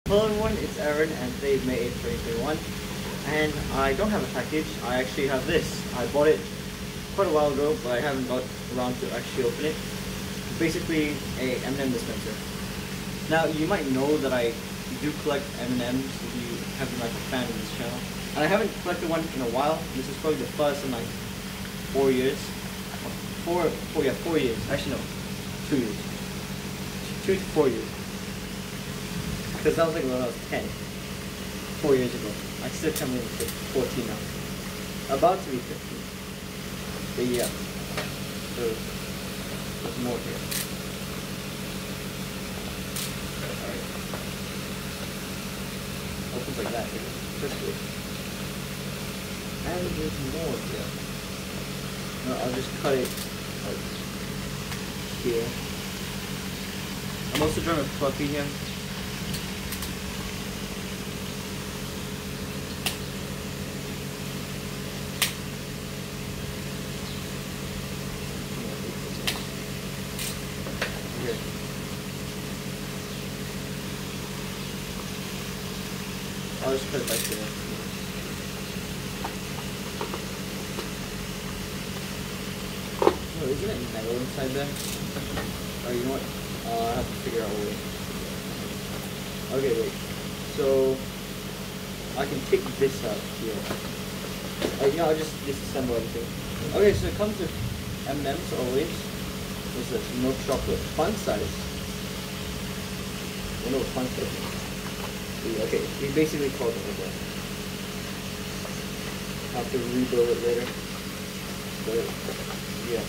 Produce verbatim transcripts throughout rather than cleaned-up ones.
Hello everyone, it's Aaron and today is May eighth, twenty twenty-one and I don't have a package, I actually have this. I bought it quite a while ago but I haven't got around to actually open it. It's basically a M and M dispenser. Now you might know that I do collect M and M's if you have been like a fan of this channel. And I haven't collected one in a while. This is probably the first in like four years. Four, four yeah, four years. Actually no, two years. Two to four years. Because that was like when I was ten. Four years ago. I still can't believe it's fourteen now. About to be fifteen. But yeah. So there's more here. Alright. Opens like that here. That's good. And there's more here. No, I'll just cut it like here. I'm also drawing a fluffy here. Here. I'll just put it back here. Oh, isn't it metal inside there? Oh, you know what? Uh, I have to figure out a way. Okay, wait. So, I can take this out here. Uh, you know, I'll just disassemble everything. Okay, so it comes with M and M's always. What's this? Milk chocolate. Fun size. I don't know what fun size is. Yeah, okay, we basically called it like that. I'll have to rebuild it later. But, yeah.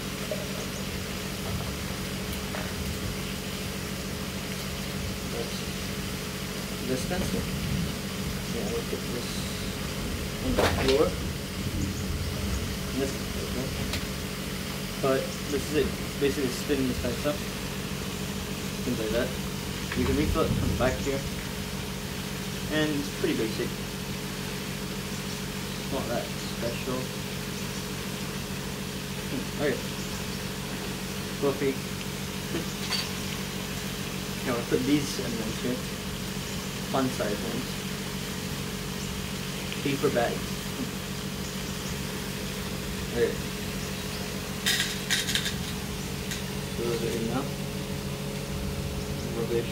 Dispenser. Yeah, I'll put this on the floor. This is okay. But this is it. It's basically a spinning dispenser. Things like that. You can refill it from back here. And it's pretty basic. It's not that special. Hmm, okay. Coffee. Now I'll put these M and M's here. Fun size ones. Paper bags. Okay. So those are in now. Rubbish.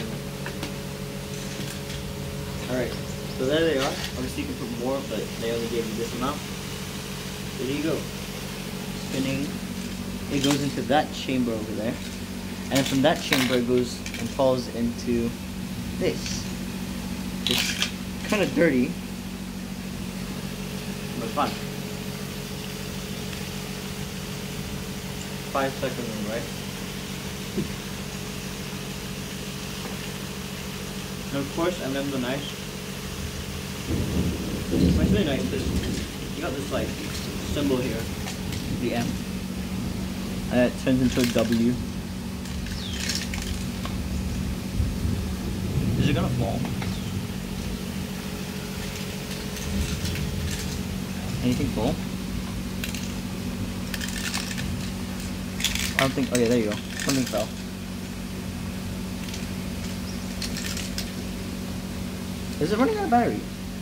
Alright, so there they are. Obviously you can put more, but they only gave you this amount. So there you go. Spinning. It goes into that chamber over there. And from that chamber it goes and falls into this. It's kind of dirty, but fun. Five second one, right? And of course, M and M's are nice. It's really nice because you got this like symbol here, the M, and it turns into a W. Is it gonna fall? Anything full? I don't think. Oh yeah, there you go. Something fell. Is it running out of battery?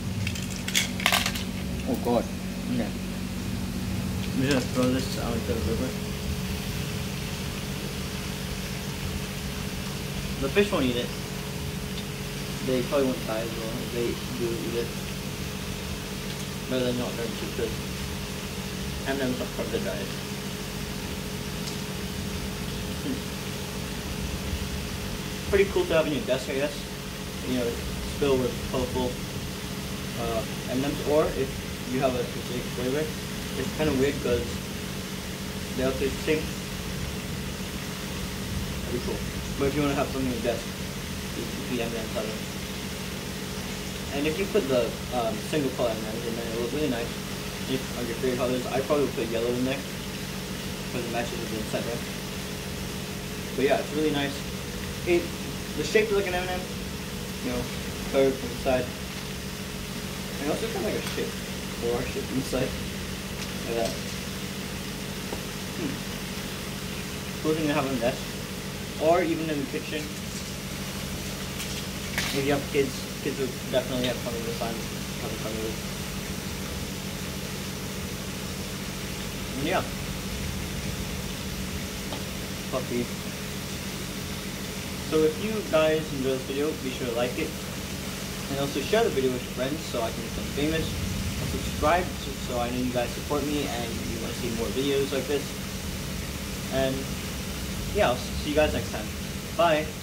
Oh god. Okay. I'm just gonna throw this out into the river. The fish won't eat it. They probably won't die as well if they do eat it. But they're not going to because M and M's not part of the diet. Hmm. Pretty cool to have on your desk, I guess. You know, fill with colorful uh, M and M's, or if you have a specific flavor. It's kind of weird because they all taste the same. That'd be cool. But if you want to have something on your desk, you can keep M and M's out of it. And if you put the um, single color M and M's in there, it will look really nice. If on your favorite colors, I probably would put yellow in there because it matches with the inside there. But yeah, it's really nice. It the shape is like an M and M, you know, curved from the side, and also kind of like a shape, or a shape inside, like that. Hmm. Cool thing to have on the desk, or even in the kitchen. If you have kids, kids would definitely have fun with this. I'm having fun with it. And yeah. Puppy. So if you guys enjoy this video, be sure to like it. And also share the video with your friends so I can become famous. And subscribe so I know you guys support me and you want to see more videos like this. And yeah, I'll see you guys next time. Bye!